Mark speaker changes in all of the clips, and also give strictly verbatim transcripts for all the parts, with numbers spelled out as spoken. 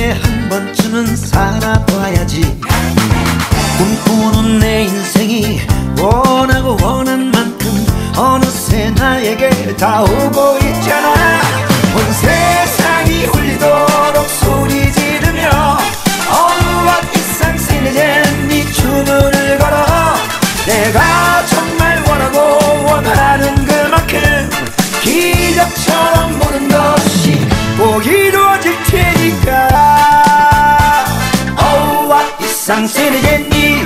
Speaker 1: 인생에 한 번쯤은 살아봐야지. 꿈꾸는 내 인생이 원하고 원한 만큼 어느새 나에게 다 오고 있잖아. 온 세상이 울리도록 소리 지르며 어느와 일상생활에 네 주문을 걸어. 내가 정말 원하고 원하는 그만큼 기적처럼 모든 것이 꼭 이루어질 테니까. 어우와 일상생활에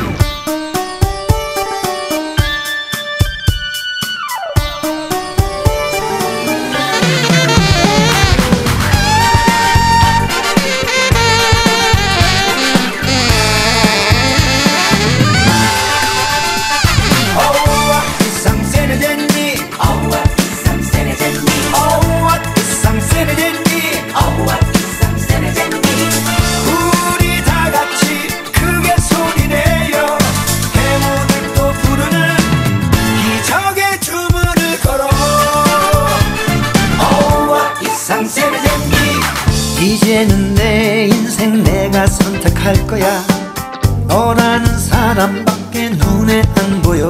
Speaker 1: 이제는 내 인생 내가 선택할 거야. 너라는 사람밖에 눈에 안 보여.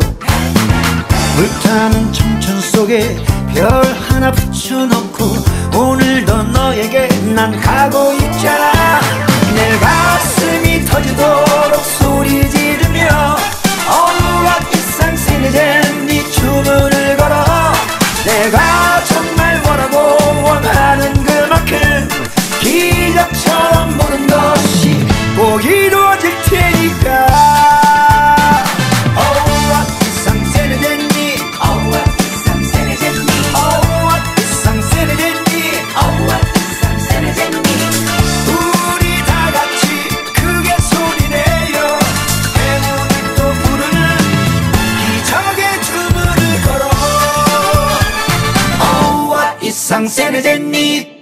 Speaker 1: 불타는 청춘 속에 별 하나 붙여놓고 오늘도 너에게 난 가고 있잖아. 내 가슴이 터지도록 소리 지르며 어느와 일상생활에 네 주문을 걸어. 내가 정말 원하고 원하는 그만큼 기적처럼 모든 것이 꼭 이루어질 테니까. 어우와 일상생활에 니 어우와 일상생활에 니 어우와 일상생활에 니 어우와 일상생활에 니 우리 다같이 크게 소리내요. 해문을 또 부르는 기적의 주문을 걸어. 어우와 일상생활에 니